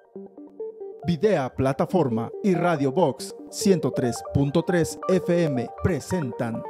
Videa Plataforma y Radio Vox 103.3 FM presentan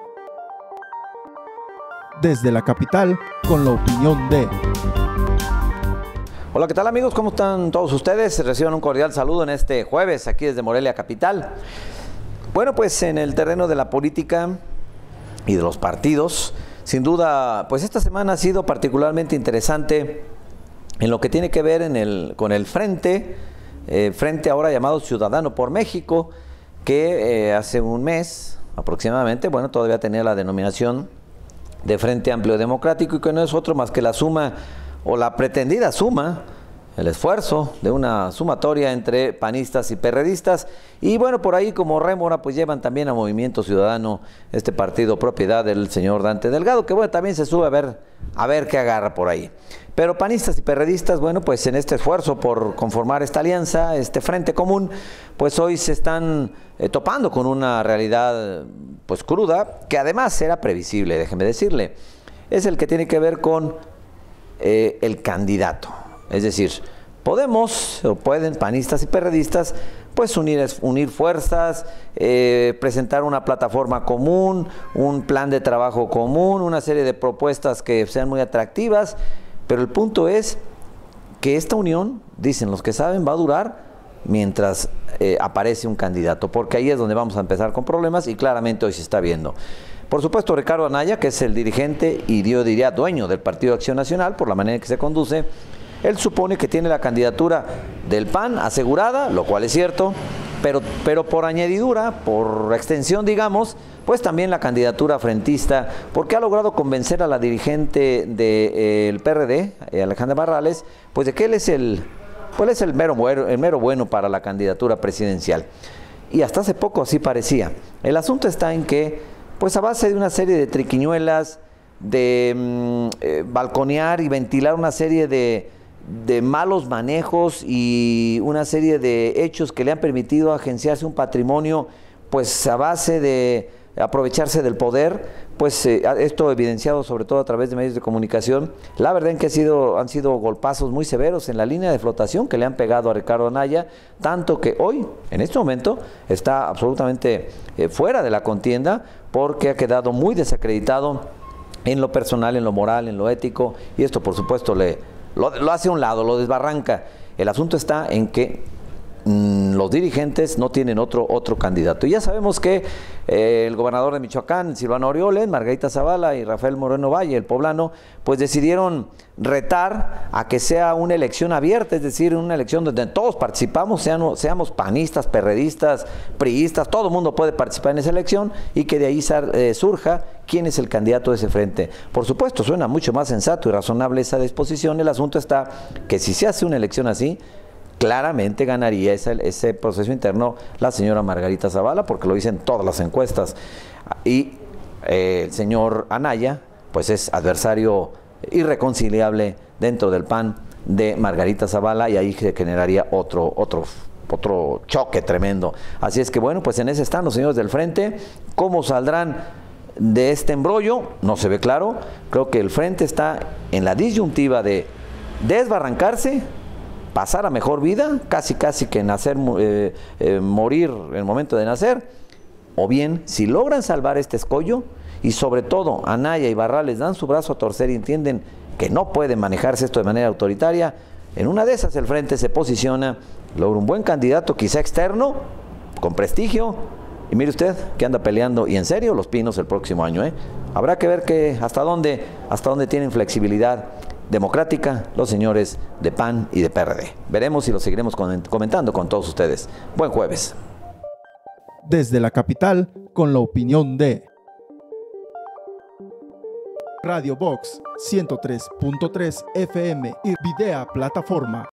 Desde la Capital, con la opinión de... Hola, ¿qué tal amigos? ¿Cómo están todos ustedes? Reciban un cordial saludo en este jueves aquí desde Morelia Capital. Bueno, pues en el terreno de la política y de los partidos, sin duda, pues esta semana ha sido particularmente interesante en lo que tiene que ver con el frente ahora llamado Ciudadano por México, que hace un mes aproximadamente, bueno, todavía tenía la denominación de Frente Amplio Democrático, y que no es otro más que la suma o la pretendida suma, el esfuerzo de una sumatoria entre panistas y perredistas. Y bueno, por ahí como rémora pues llevan también a Movimiento Ciudadano, este partido propiedad del señor Dante Delgado, que bueno, también se sube a ver qué agarra por ahí. Pero panistas y perredistas, bueno, pues en este esfuerzo por conformar esta alianza, este frente común, pues hoy se están topando con una realidad pues cruda, que además era previsible, déjeme decirle. Es el que tiene que ver con el candidato. Es decir, pueden panistas y perredistas pues unir fuerzas, presentar una plataforma común, un plan de trabajo común, una serie de propuestas que sean muy atractivas, pero el punto es que esta unión, dicen los que saben, va a durar mientras aparece un candidato, porque ahí es donde vamos a empezar con problemas, y claramente hoy se está viendo. Por supuesto, Ricardo Anaya, que es el dirigente y yo diría dueño del Partido Acción Nacional, por la manera en que se conduce, él supone que tiene la candidatura del PAN asegurada, lo cual es cierto, pero por añadidura, por extensión, digamos, pues también la candidatura frentista, porque ha logrado convencer a la dirigente del PRD, Alejandra Barrales, pues de que él es el mero bueno para la candidatura presidencial. Y hasta hace poco así parecía. El asunto está en que, pues a base de una serie de triquiñuelas, de balconear y ventilar una serie de malos manejos y una serie de hechos que le han permitido agenciarse un patrimonio, pues a base de aprovecharse del poder, pues esto evidenciado sobre todo a través de medios de comunicación. La verdad es que han sido golpazos muy severos en la línea de flotación que le han pegado a Ricardo Anaya, tanto que hoy, en este momento, está absolutamente fuera de la contienda, porque ha quedado muy desacreditado en lo personal, en lo moral, en lo ético, y esto por supuesto lo hace a un lado, lo desbarranca. El asunto está en que los dirigentes no tienen otro candidato. Y ya sabemos que el gobernador de Michoacán, Silvano Aureoles, Margarita Zavala y Rafael Moreno Valle, el poblano, pues decidieron retar a que sea una elección abierta, es decir, una elección donde todos participamos, seamos panistas, perredistas, priistas, todo el mundo puede participar en esa elección, y que de ahí surja quién es el candidato de ese frente. Por supuesto, suena mucho más sensato y razonable esa disposición. El asunto está que si se hace una elección así, claramente ganaría ese proceso interno la señora Margarita Zavala, porque lo dicen todas las encuestas. Y el señor Anaya, pues es adversario irreconciliable dentro del PAN de Margarita Zavala, y ahí se generaría otro choque tremendo. Así es que bueno, pues en ese están los señores del frente. ¿Cómo saldrán de este embrollo? No se ve claro. Creo que el frente está en la disyuntiva de desbarrancarse, pasar a mejor vida, casi que nacer, morir en el momento de nacer, o bien, si logran salvar este escollo, y sobre todo Anaya y Barrales dan su brazo a torcer y entienden que no puede manejarse esto de manera autoritaria, en una de esas el frente se posiciona, logra un buen candidato, quizá externo, con prestigio, y mire usted que anda peleando, y en serio, los pinos el próximo año. Habrá que ver hasta dónde tienen flexibilidad democrática los señores de PAN y de PRD. Veremos y lo seguiremos comentando con todos ustedes. Buen jueves. Desde la capital, con la opinión de Radio Vox 103.3 FM y Videa Plataforma.